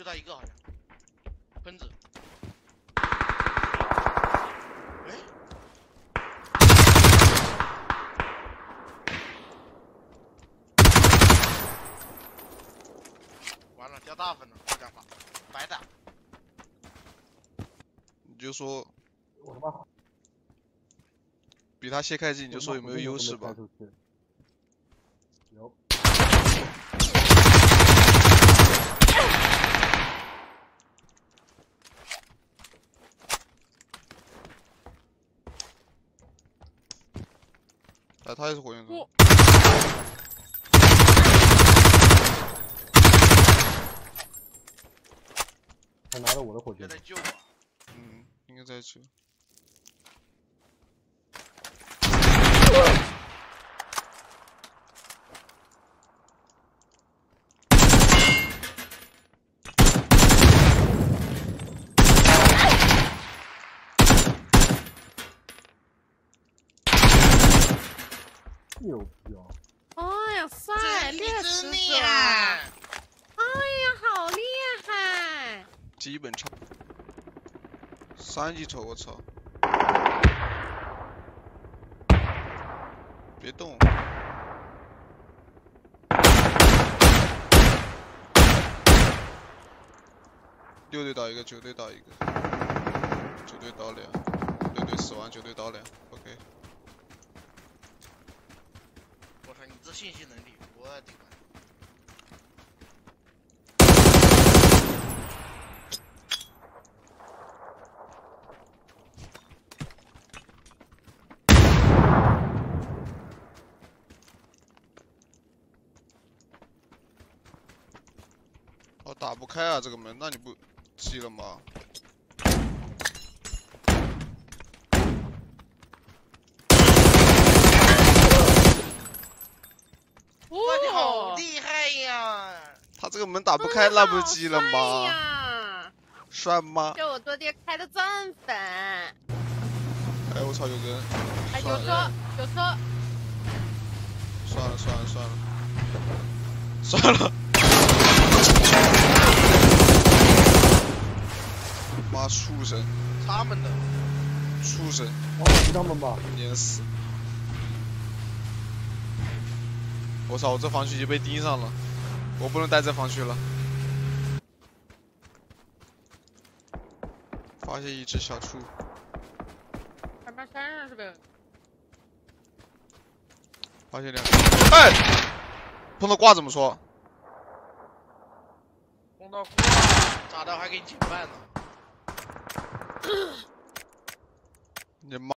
到一个好像，喷子。哎，完了，掉大分了，好家伙，白打。 你就说我他妈比他先开机，你就说有没有优势吧？ 有。 哎，他也是火焰筒。 他拿着我的火箭筒。 在救我。 嗯，应该在救。 牛逼哦！ 哎呀，帅，烈死厉了！ 害！ 哎呀，好厉害！ 基本差。3级头，我操！别动！6队打1个，9队打1个，9队倒2，6队死亡，9队倒2。OK。 我操，你这信息能力，我的天！ 哦，打不开啊，这个门，那你不急了吗？ 哇，你好厉害呀！ 他这个门打不开，那不急了吗？ 呀， 帅吗？ 这我多爹开的钻粉。 哎，我操，有人！ 哎，有车，有车。 算了算了算了，算了。妈，畜生！ 他们的畜生！ 哦，是他们吧？ 碾死！我操，我这防区已经被盯上了，我不能待这防区了。发现一只小畜。 前面山上是不是？ 发现2个。哎，碰到挂怎么说？ 碰到挂，咋的还给你请饭呢？ 你妈！